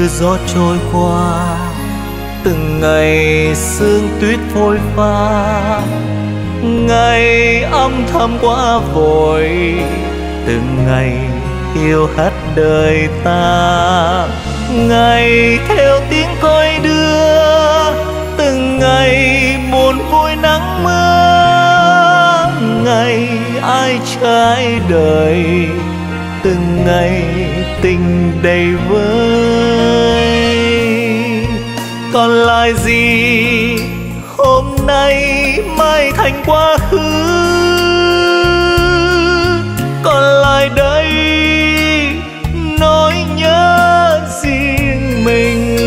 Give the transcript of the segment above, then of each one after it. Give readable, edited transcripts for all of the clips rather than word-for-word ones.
như gió trôi qua, từng ngày sương tuyết phôi pha, ngày âm thầm quá vội, từng ngày yêu hết đời ta, ngày theo tiếng còi đưa, từng ngày buồn vui nắng mưa, ngày ai trái đời, từng ngày tình đầy vơi. Còn lại gì hôm nay mai thành quá khứ, còn lại đây nỗi nhớ riêng mình.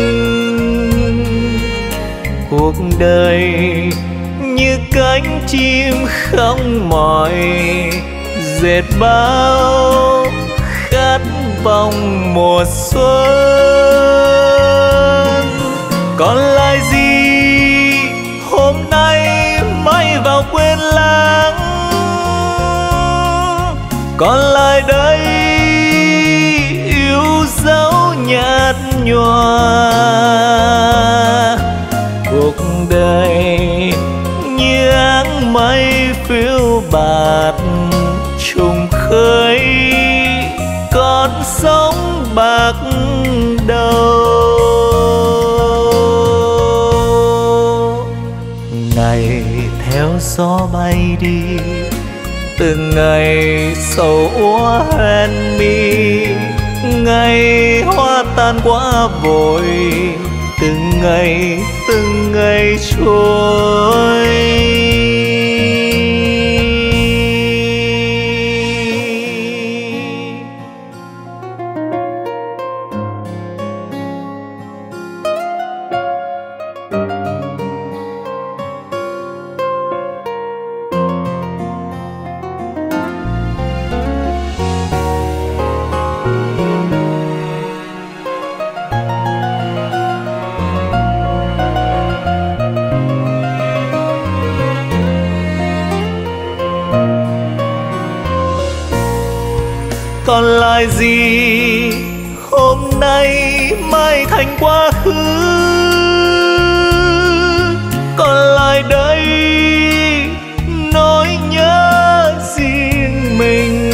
Cuộc đời như cánh chim không mỏi, dệt bao khát vọng mùa xuân. Còn lại gì hôm nay mai vào quên lãng, còn lại đây yêu dấu nhạt nhòa. Cuộc đời như áng mây phiêu bạt trùng khơi, con sóng bạc đầu. Ngày theo gió bay đi, từng ngày sầu úa hoen mi, ngày hoa tan quá vội, từng ngày trôi. Còn lại gì hôm nay mai thành quá khứ, còn lại đây nỗi nhớ riêng mình.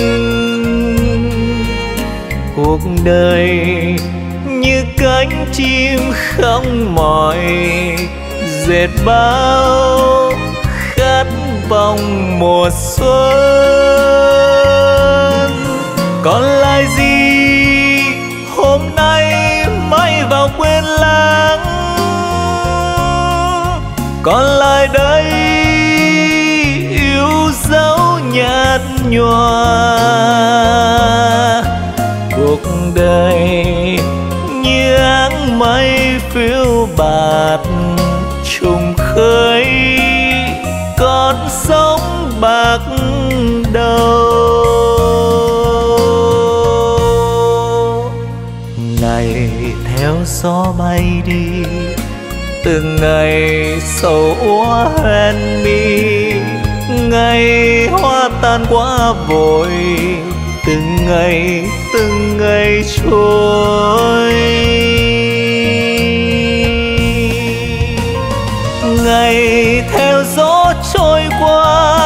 Cuộc đời như cánh chim không mỏi, dệt bao khát vọng mùa xuân. Còn lại gì hôm nay mai vào quên lãng, còn lại đây yêu dấu nhạt nhòa. Cuộc đời như áng mây phiêu bạt trùng khơi, con sóng bạc đầu. Ngày theo gió bay đi, từng ngày sầu úa hoen mi, ngày hoa tan quá vội, từng ngày trôi. Ngày theo gió trôi qua,